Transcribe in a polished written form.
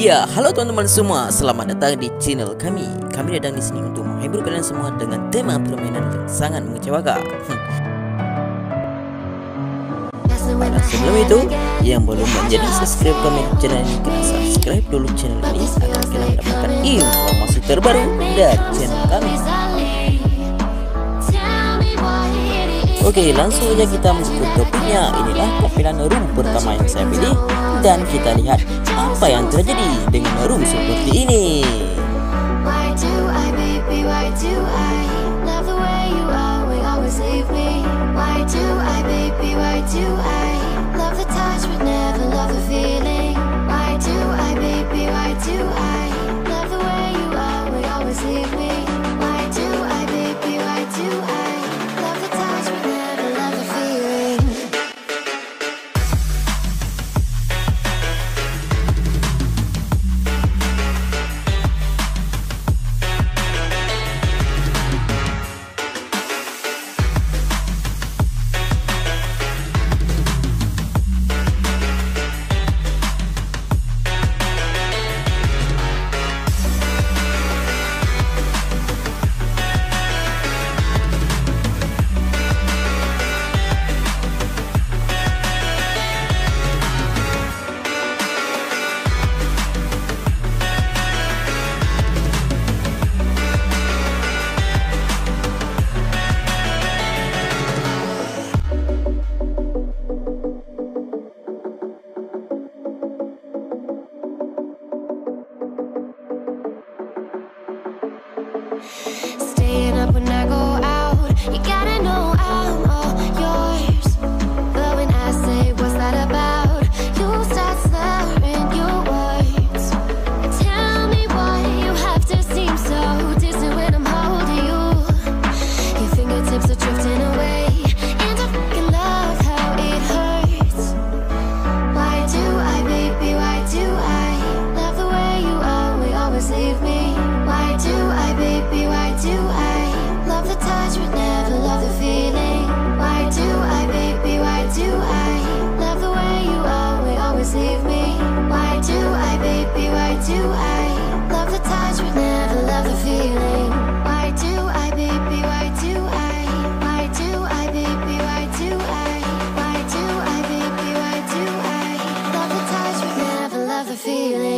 Ya, halo teman-teman semua, selamat datang di channel kami. Kami datang di sini untuk menghibur kalian semua dengan tema permainan yang sangat mengecewakan. Nah, sebelum itu, yang belum menjadi subscribe kami channel ini, kena subscribe dulu channel ini agar kalian mendapatkan informasi terbaru dari channel kami. Oke, langsung aja kita masuk ke topiknya. Inilah tampilan room pertama yang saya pilih, dan kita lihat apa yang terjadi dengan room seperti ini. Staying up when I go out, you gotta know I'm all yours. But when I say what's that about, you start slurring your words. Tell me why you have to seem so distant when I'm holding you. Your fingertips are drifting away, and I fucking love how it hurts. Why do I, baby, why do I love the way you always leave me? Why do I, baby, why do I love the touch but never love the feeling? Why do I, baby, why do I love the way you always leave me? Why do I, baby, why do I love the touch but never love the feeling? Why do I, baby, why do I? Why do I, baby, why do I? Why do I, baby, why do I love the touch but never love the feeling?